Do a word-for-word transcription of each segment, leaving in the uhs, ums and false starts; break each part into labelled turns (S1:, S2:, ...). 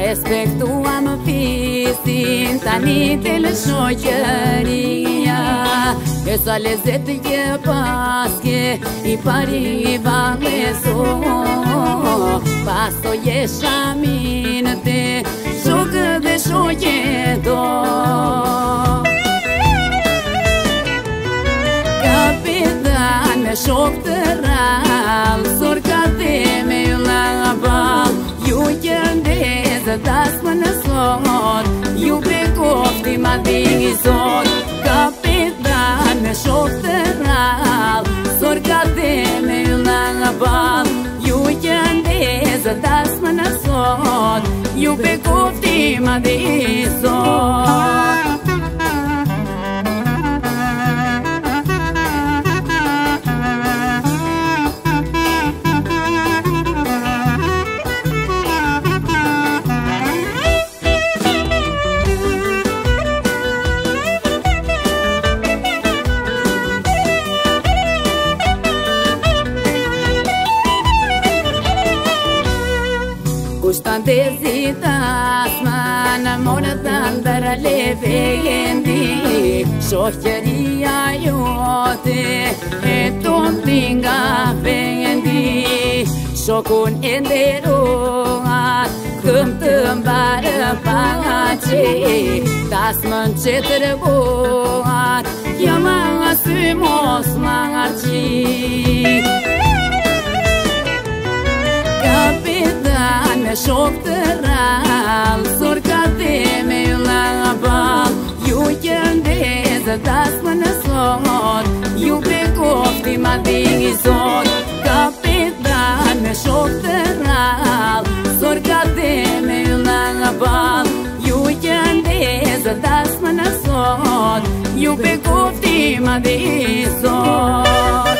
S1: Respektuam fisin tani del shoqëria e sa lezet je paske i pari valeso pasto je shamin te shokë dhe shoqeto Kapitan me shok të rall sorka dhe me laba ju qëndezë dasmë në sot ju bekofti ma dingi sot Kapitan me shok të rall sorka dhe me laba ju qëndezë dasmë në sot ju bekofti ma dingi sot Kushtan të zitas ma në morë të ndërë levendi Shoqëria jote e tonë tinga vendi Shokun e nderuar këm të mbarë pace Tasmën që të rëbuar jama nga sy mos ma ngarqi Kapitan me shok të rall sorka dhe me laba ju qëndezë dasmë në sot ju bekofti ma dingi sot Kapitan me shok të rall sorka dhe me laba ju qëndezë dasmë në sot ju bekofti ma dingi sot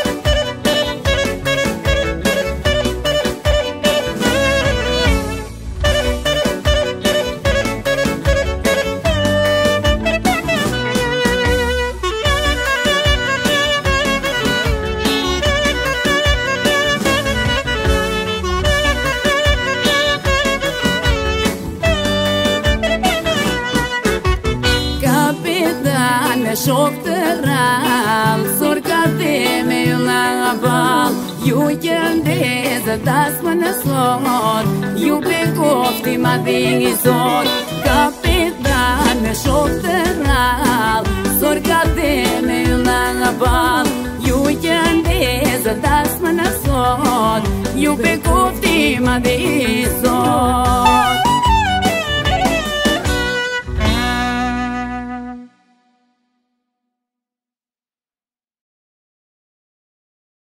S1: Me shok të rall sorka dhe me laba ju qëndezë dasmë në sot ju bekofti ma dingi sot Kapitan me shok të rall sorka dhe me laba ju qëndezë dasmë në sot ju bekofti ma dingi